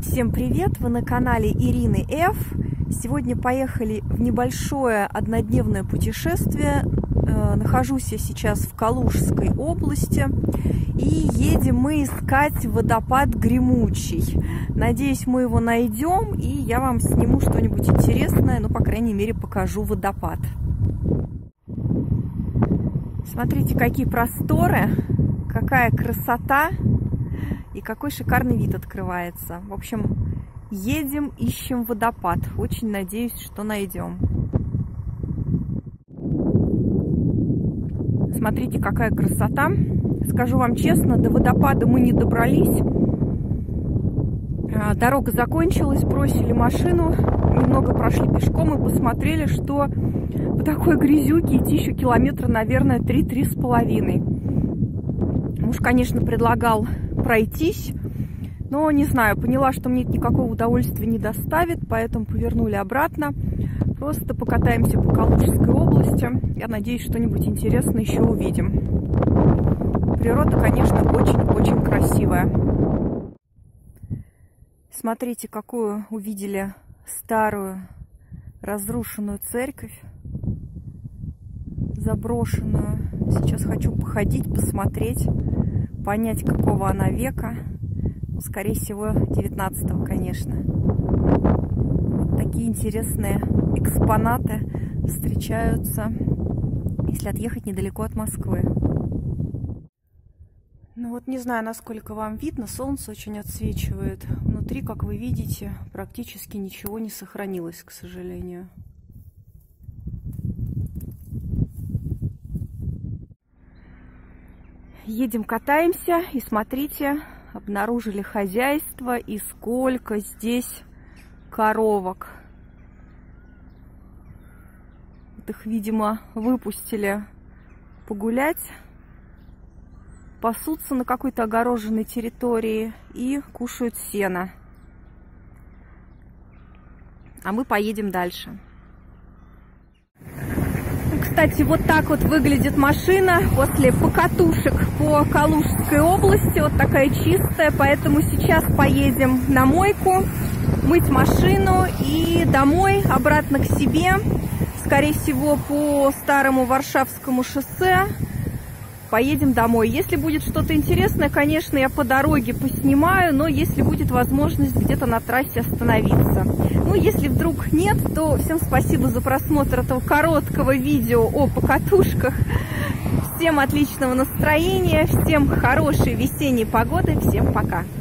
Всем привет! Вы на канале Ирины Ф. Сегодня поехали в небольшое однодневное путешествие. Нахожусь я сейчас в Калужской области. И едем мы искать водопад Гремучий. Надеюсь, мы его найдем, и я вам сниму что-нибудь интересное, ну, по крайней мере, покажу водопад. Смотрите, какие просторы, какая красота и какой шикарный вид открывается. В общем, едем, ищем водопад. Очень надеюсь, что найдем. Смотрите, какая красота. Скажу вам честно, до водопада мы не добрались. Дорога закончилась, бросили машину, немного прошли пешком и посмотрели, что по такой грязюке идти еще километра, наверное, 3–3,5. Муж, конечно, предлагал пройтись, но не знаю, поняла, что мне это никакого удовольствия не доставит, поэтому повернули обратно. Просто покатаемся по Калужской области. Я надеюсь, что-нибудь интересное еще увидим. Природа, конечно, очень-очень красивая. Смотрите, какую увидели старую разрушенную церковь, заброшенную. Сейчас хочу походить, посмотреть, понять, какого она века. Ну, скорее всего, 19-го, конечно. Вот такие интересные экспонаты встречаются, если отъехать недалеко от Москвы. Ну вот не знаю, насколько вам видно, солнце очень отсвечивает. Внутри, как вы видите, практически ничего не сохранилось, к сожалению. Едем, катаемся, и смотрите, обнаружили хозяйство, и сколько здесь коровок. Вот их, видимо, выпустили погулять, пасутся на какой-то огороженной территории и кушают сено. А мы поедем дальше. Кстати, вот так вот выглядит машина после покатушек по Калужской области. Вот такая чистая, поэтому сейчас поедем на мойку, мыть машину и домой, обратно к себе. Скорее всего, по старому Варшавскому шоссе поедем домой. Если будет что-то интересное, конечно, я по дороге поснимаю, но если будет возможность где-то на трассе остановиться. Ну, если вдруг нет, то всем спасибо за просмотр этого короткого видео о покатушках. Всем отличного настроения, всем хорошей весенней погоды, всем пока!